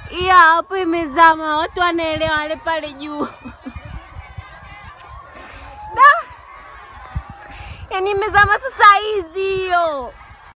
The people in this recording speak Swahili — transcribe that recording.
Iya hapo imezama, watu wanaelewa wale pale juu. Da. Yaani imezama sasa hizi hiyo.